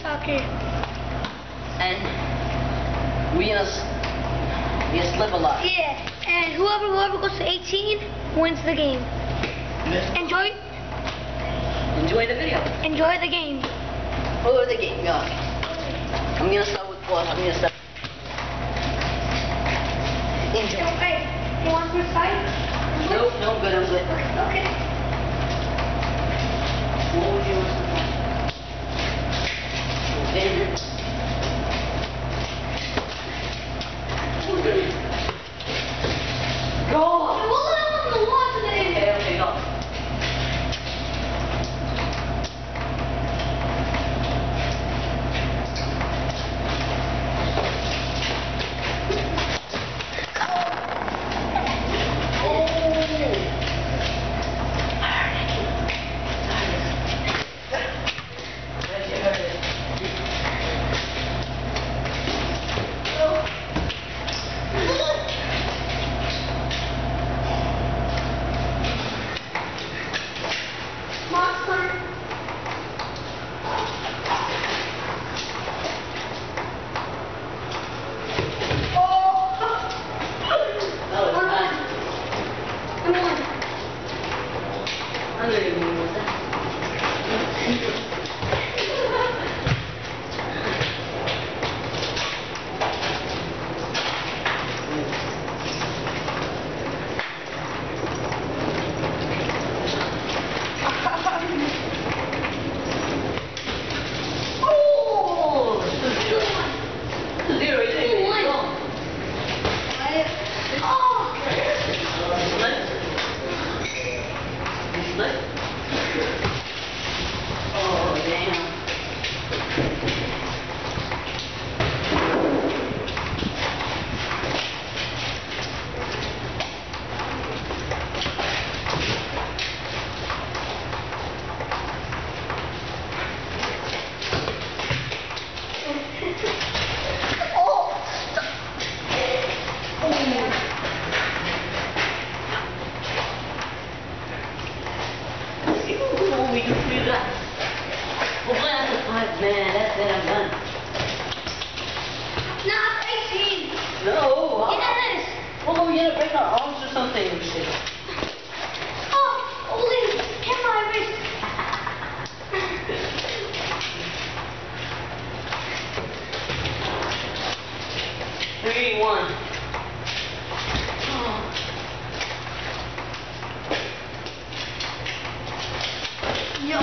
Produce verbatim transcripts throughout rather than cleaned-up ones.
soccer. And we just, we just live a lot. Yeah, and whoever whoever goes to eighteen wins the game. Enjoy. Enjoy the video. Enjoy the game. Oh, the game, yeah. I'm gonna start with what? I'm gonna start. Enjoy. Okay, you want to side? No, no, good, I'm good. Okay. What would you want to do? Go! Hold it on the wall today. Okay, okay, go. Man, that's it, I'm done. Nah, eighteen. No. Yes. Well, we're gonna break our arms or something. Oh, holy, hit my wrist. Three, one. Yo.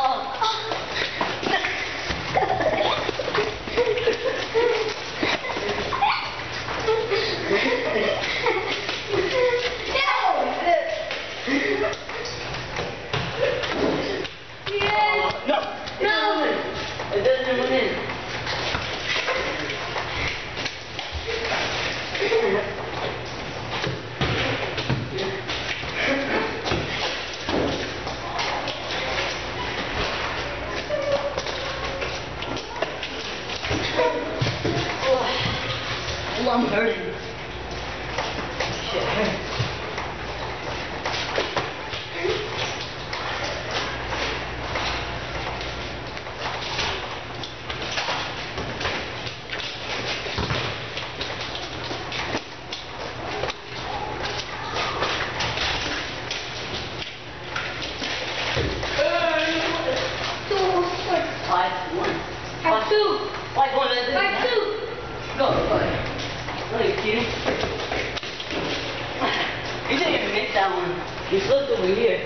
I'm hurting. Shit hurts. Five, one. Five, two. Five, one. Five, two. Go, go ahead. Are you kidding? You didn't even make that one. You slipped over here.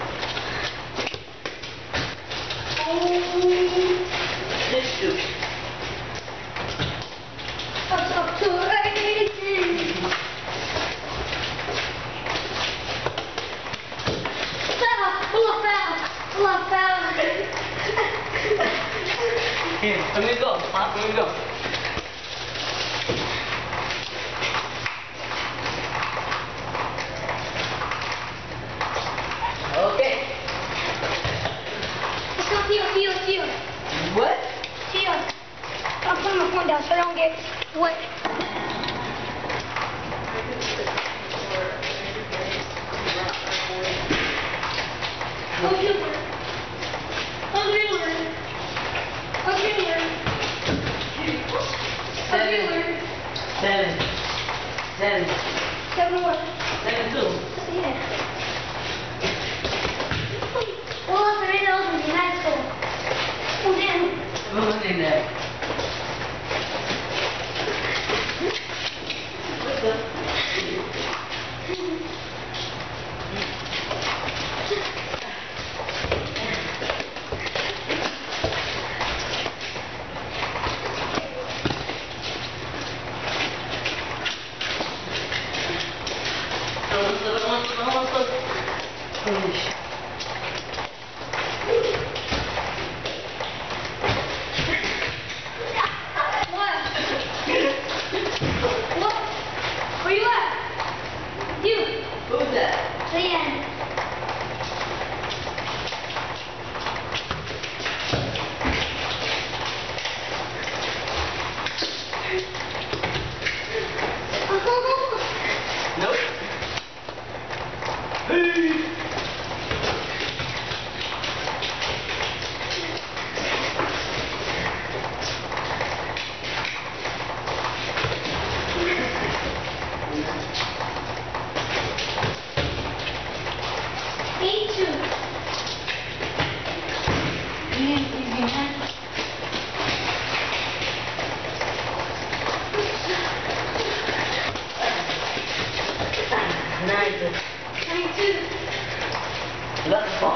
Oh, this shoot. Up, up to eighteen. Foul, pull up foul, pull up foul. Here, let me go. Pop, let me go. Okay. Let's go, Tio, Tio, Tio. What? Tio. I'm putting my phone down so I don't get wet. Oh, you. Oh, you. Oh, you. Easy, easy, man. Nice. ninety-two. Let's go.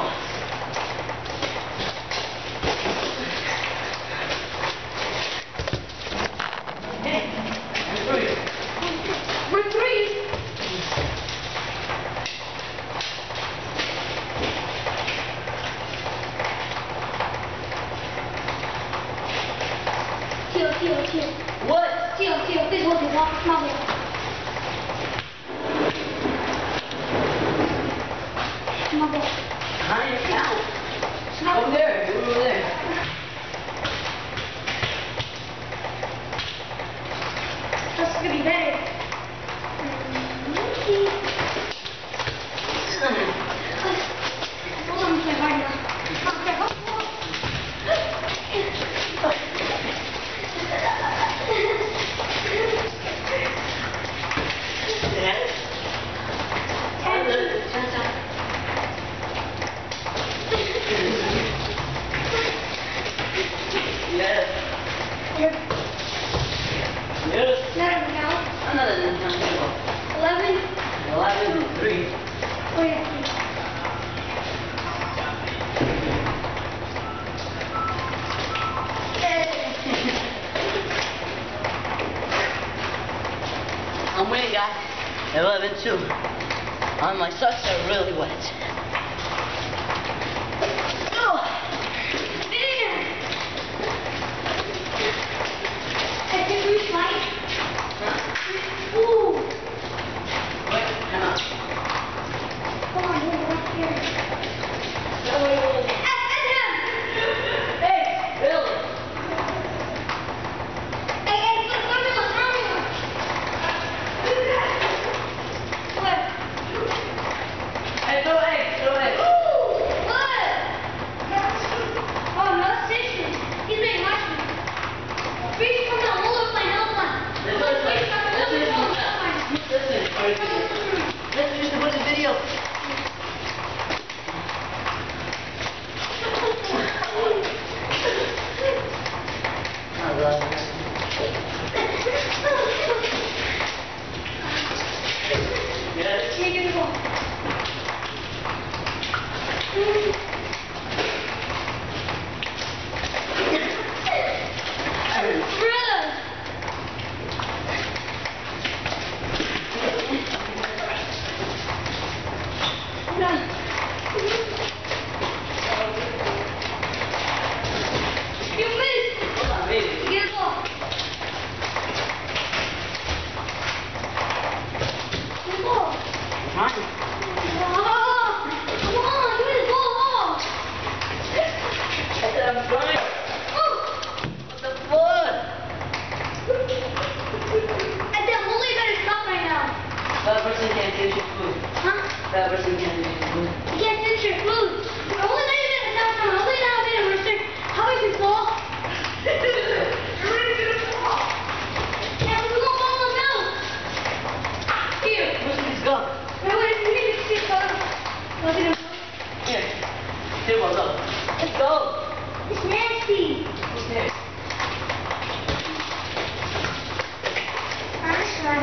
We're three. Teal, teal, teal. What? Teal, teal. Please hold it. Walk, small ball. Small ball. How do you count? Small Over there. Do it over there. That's gonna be better. Hold on, play hard now. Come on, play hard. Yes. Ten. Yes. Yep. Yes. None of them count. Another number. Eleven. Eleven, three. Oh yeah. I'm winning, guys. Eleven, two. Oh, my socks are really wet. Oh, man. I think we fight. Ooh. Wait, come on. Come on, we're right here. Wait, wait, wait. At, at him. Hey, Billy. Hey, hey, look, throw me one, throw me one. What? Hey, throw egg, throw egg. Ooh, what? Oh, no station. He's making my food. Fish comes out, hold up line, hold up line. Listen, Fish comes out, hold listen, up line. listen, listen, listen, you should put the video. I love it. Yes. Here, give me the ball. Bruh. No. You missed. Hold on, baby. Get the ball. Get the ball. Fine. Oh, come on, give me the ball. I said I'm trying. Oh. What the fuck? I said, I'm only better stop right now. That person can't finish your food. Huh? That person can't finish your food. You can't finish your food. I'm only not even at stop time. I'm only not even at rooster. How is this ball? You're ready to get a ball. Yeah, we won't ball him out. Here. Where's this go? Wait, wait, we need to see photo. Look at him. Here. Here, well, go. Let's go. It's nasty. Here. I'm sorry.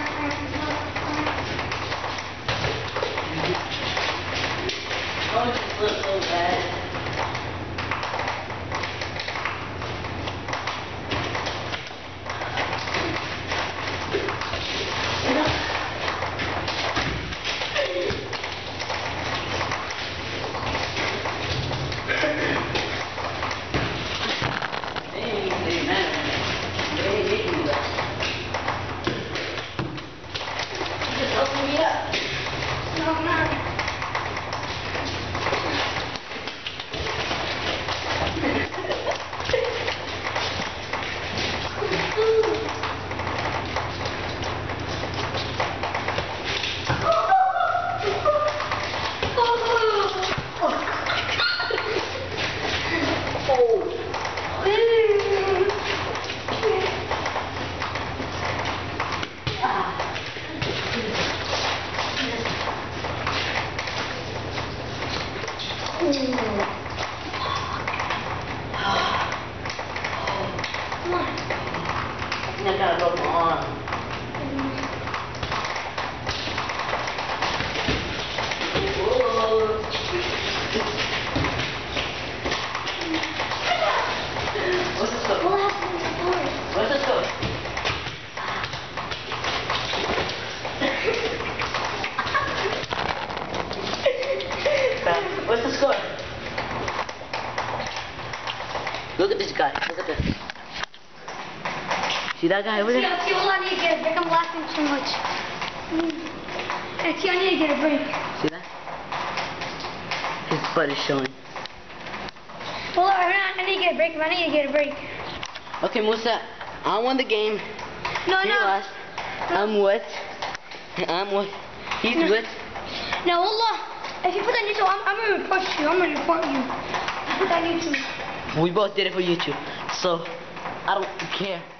Oh, it just looks so bad. Look at this guy. Look at this. See that guy over See, there? see, hold on, I need to get a break. I'm laughing too much. Mm. Hey, see, I need to get a break. See that? His butt is showing. Hold on, I need to get a break. I need to get a break. Okay, Musa, I won the game. No, He no. lost. I'm what? I'm what? He's No. what? No, hold on. If you put that on YouTube, I'm, I'm going to report you. I'm going to report you. Put that on YouTube. We both did it for YouTube, so I don't care.